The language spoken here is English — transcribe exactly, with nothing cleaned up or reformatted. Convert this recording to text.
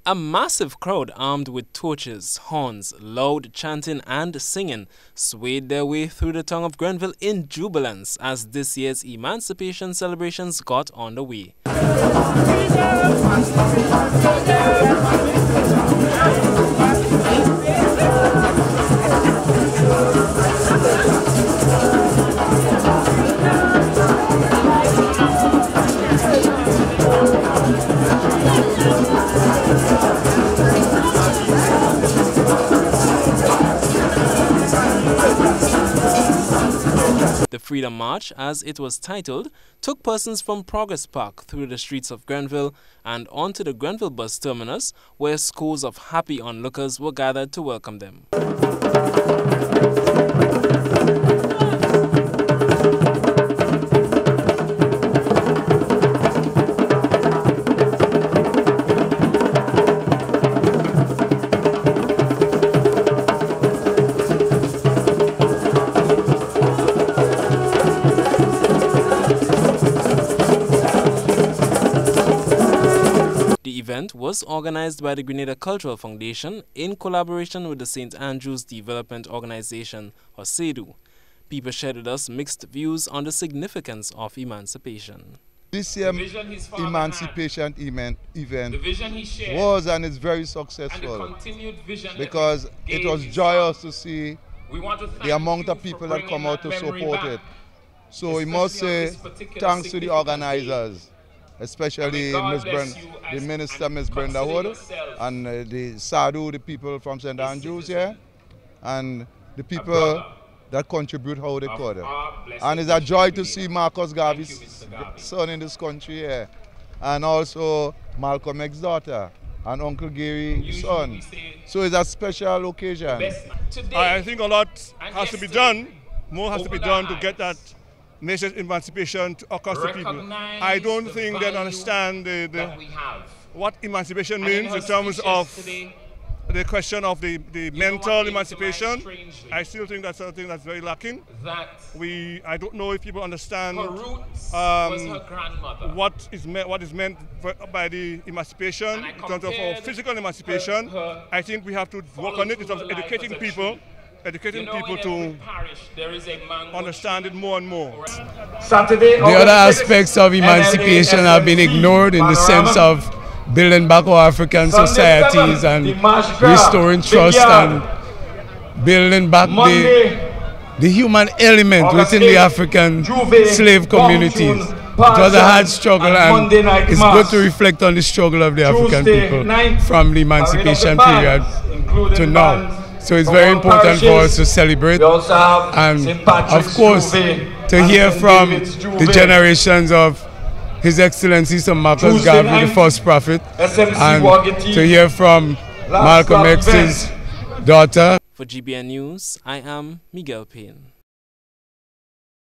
A massive crowd armed with torches, horns, loud chanting and singing swayed their way through the town of Grenville in jubilance as this year's Emancipation Celebrations got underway. The Freedom March, as it was titled, took persons from Progress Park through the streets of Grenville and onto the Grenville bus terminus, where scores of happy onlookers were gathered to welcome them. The event was organized by the Grenada Cultural Foundation in collaboration with the Saint Andrew's Development Organization, or S A D U. People shared with us mixed views on the significance of emancipation. This year, Emancipation event, event was and is very successful because it was joyous to see the amount of people that come out to support it. So we must say thanks to the organizers, especially Miz Brenda, the Minister, Miz Brenda Wood, and uh, the S A D U, the people from Saint Andrews here, and the people that contribute how they could. And it's a joy to see Marcus Garvey's son in this country here, and also Malcolm X's daughter, and Uncle Gary's son. So it's a special occasion. I think a lot has to be done, more has to be done to get that nation's emancipation to, across the people. I don't think they understand the, the, what emancipation means in terms of the question of the, the mental emancipation. I still think that's something that's very lacking. We, I don't know if people understand um, what is meant, what is meant by the emancipation in terms of our physical emancipation. I think we have to work on it in terms of educating people. Educating people to understand it more and more. The other aspects of emancipation have been ignored in the sense of building back our African societies and restoring trust and building back the, the human element within the African slave communities. It was a hard struggle, and it's good to reflect on the struggle of the African people from the emancipation period to now. So it's very important for us to celebrate and, of course, to hear from the generations of His Excellency Sir Marcus Garvey, the first prophet, and to hear from Malcolm X's daughter. For G B N News, I am Miguel Payne.